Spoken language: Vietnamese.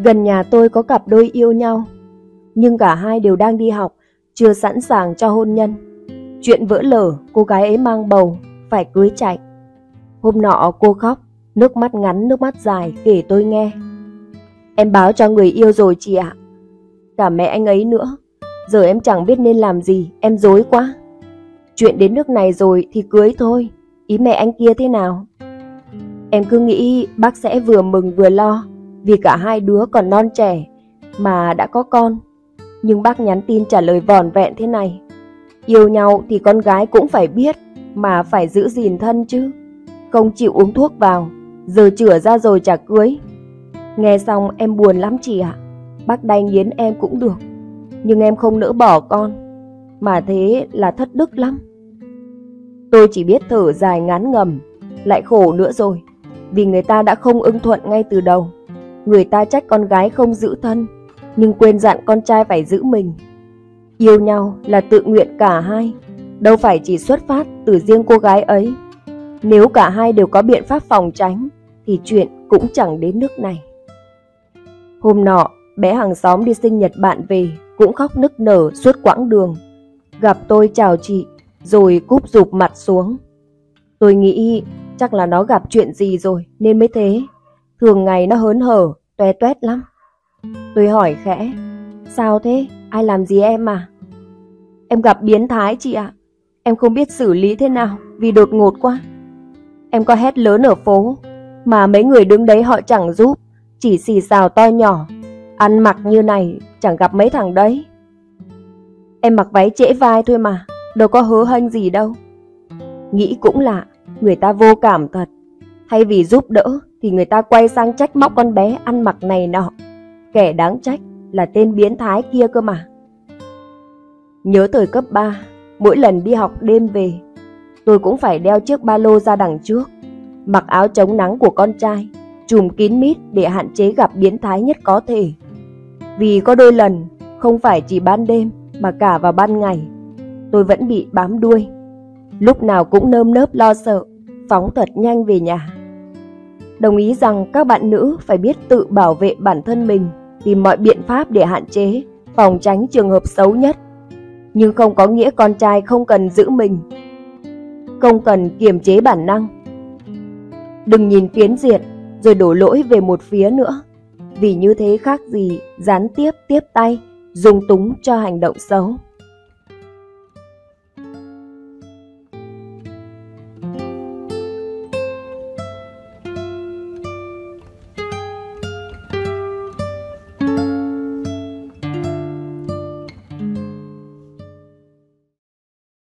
Gần nhà tôi có cặp đôi yêu nhau, nhưng cả hai đều đang đi học, chưa sẵn sàng cho hôn nhân. Chuyện vỡ lở, cô gái ấy mang bầu, phải cưới chạy. Hôm nọ cô khóc, nước mắt ngắn nước mắt dài kể tôi nghe. Em báo cho người yêu rồi chị ạ. Cả mẹ anh ấy nữa. Giờ em chẳng biết nên làm gì, em rối quá. Chuyện đến nước này rồi thì cưới thôi. Ý mẹ anh kia thế nào? Em cứ nghĩ bác sẽ vừa mừng vừa lo, vì cả hai đứa còn non trẻ mà đã có con. Nhưng bác nhắn tin trả lời vỏn vẹn thế này: yêu nhau thì con gái cũng phải biết mà phải giữ gìn thân chứ. Không chịu uống thuốc vào, giờ chữa ra rồi chả cưới. Nghe xong em buồn lắm chị ạ. Bác đay nghiến em cũng được, nhưng em không nỡ bỏ con, mà thế là thất đức lắm. Tôi chỉ biết thở dài ngán ngẩm. Lại khổ nữa rồi, vì người ta đã không ưng thuận ngay từ đầu. Người ta trách con gái không giữ thân, nhưng quên dặn con trai phải giữ mình. Yêu nhau là tự nguyện cả hai, đâu phải chỉ xuất phát từ riêng cô gái ấy. Nếu cả hai đều có biện pháp phòng tránh thì chuyện cũng chẳng đến nước này. Hôm nọ, bé hàng xóm đi sinh nhật bạn về cũng khóc nức nở suốt quãng đường. Gặp tôi chào chị, rồi cúp rụp mặt xuống. Tôi nghĩ chắc là nó gặp chuyện gì rồi nên mới thế. Thường ngày nó hớn hở, toe toét lắm. Tôi hỏi khẽ: sao thế? Ai làm gì em à? Em gặp biến thái chị ạ. Em không biết xử lý thế nào vì đột ngột quá. Em có hét lớn ở phố mà mấy người đứng đấy họ chẳng giúp, chỉ xì xào to nhỏ. Ăn mặc như này chẳng gặp mấy thằng đấy. Em mặc váy trễ vai thôi mà, đâu có hớ hênh gì đâu. Nghĩ cũng lạ, người ta vô cảm thật. Thay vì giúp đỡ thì người ta quay sang trách móc con bé ăn mặc này nọ. Kẻ đáng trách là tên biến thái kia cơ mà. Nhớ thời cấp 3, mỗi lần đi học đêm về, tôi cũng phải đeo chiếc ba lô ra đằng trước, mặc áo chống nắng của con trai, trùm kín mít để hạn chế gặp biến thái nhất có thể. Vì có đôi lần, không phải chỉ ban đêm mà cả vào ban ngày, tôi vẫn bị bám đuôi. Lúc nào cũng nơm nớp lo sợ, phóng thật nhanh về nhà. Đồng ý rằng các bạn nữ phải biết tự bảo vệ bản thân mình, tìm mọi biện pháp để hạn chế, phòng tránh trường hợp xấu nhất. Nhưng không có nghĩa con trai không cần giữ mình, không cần kiềm chế bản năng. Đừng nhìn phiến diện rồi đổ lỗi về một phía nữa, vì như thế khác gì gián tiếp tiếp tay, dung túng cho hành động xấu.